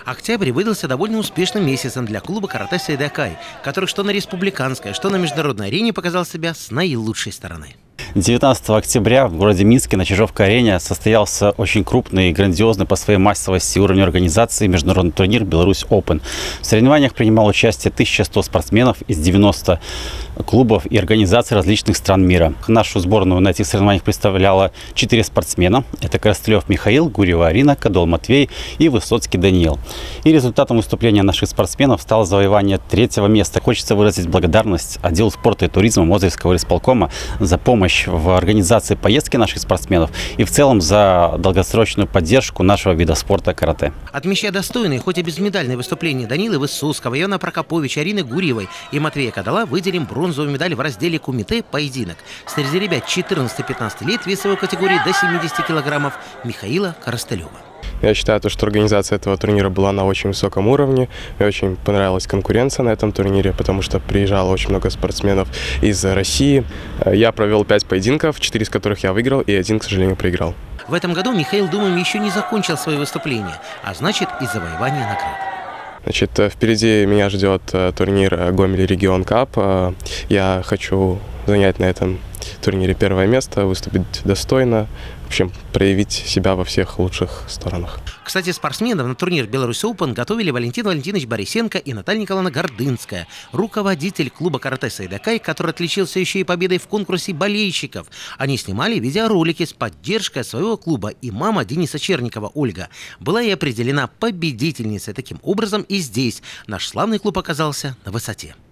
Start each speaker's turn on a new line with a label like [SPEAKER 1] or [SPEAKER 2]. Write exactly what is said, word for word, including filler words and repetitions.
[SPEAKER 1] Октябрь выдался довольно успешным месяцем для клуба карате «Сайдакай», который что на республиканской, что на международной арене показал себя с наилучшей стороны.
[SPEAKER 2] девятнадцатого октября в городе Минске на Чижовка-арене состоялся очень крупный и грандиозный по своей массовости и уровню организации международный турнир «Беларусь Open». В соревнованиях принимало участие тысяча сто спортсменов из девяноста клубов и организаций различных стран мира. Нашу сборную на этих соревнованиях представляла четыре спортсмена. Это Коростылев Михаил, Гурьева Арина, Кадол Матвей и Высоцкий Даниил. И результатом выступления наших спортсменов стало завоевание третьего места. Хочется выразить благодарность отделу спорта и туризма Мозырского исполкома за помощь в организации поездки наших спортсменов и в целом за долгосрочную поддержку нашего вида спорта карате.
[SPEAKER 1] Отмечая достойные, хоть и безмедальные выступления Данилы Высоцкого, Ивана Прокоповича, Арины Гурьевой и Матвея Кадала, выделим бронзовую медаль в разделе кумите «Поединок» среди ребят четырнадцати-пятнадцати лет весовой категории до семидесяти килограммов Михаила Коростылева.
[SPEAKER 3] Я считаю, что организация этого турнира была на очень высоком уровне. Мне очень понравилась конкуренция на этом турнире, потому что приезжало очень много спортсменов из России. Я провел пять поединков, четыре из которых я выиграл и один, к сожалению, проиграл.
[SPEAKER 1] В этом году Михаил, думаем, еще не закончил свое выступление, а значит и завоевание наград.
[SPEAKER 3] Значит, впереди меня ждет турнир Гомель Регион Кап. Я хочу занять на этом турнире первое место, выступить достойно, в общем, проявить себя во всех лучших сторонах.
[SPEAKER 1] Кстати, спортсменов на турнир «Беларусь Open» готовили Валентин Валентинович Борисенко и Наталья Николаевна Гордынская, руководитель клуба карате «Сайдакай», который отличился еще и победой в конкурсе болельщиков. Они снимали видеоролики с поддержкой своего клуба, и мама Дениса Черникова, Ольга, была и определена победительницей. Таким образом, и здесь наш славный клуб оказался на высоте.